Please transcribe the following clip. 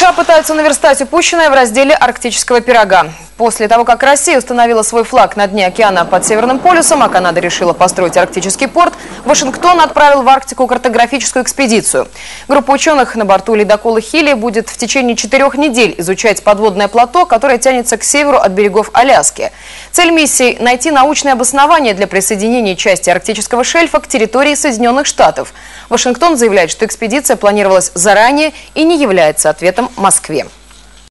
США пытаются наверстать упущенное в разделе арктического пирога. После того, как Россия установила свой флаг на дне океана под Северным полюсом, а Канада решила построить арктический порт, Вашингтон отправил в Арктику картографическую экспедицию. Группа ученых на борту ледокола «Хилли» будет в течение 4 недель изучать подводное плато, которое тянется к северу от берегов Аляски. Цель миссии – найти научное обоснование для присоединения части арктического шельфа к территории Соединенных Штатов. Вашингтон заявляет, что экспедиция планировалась заранее и не является ответом Москве.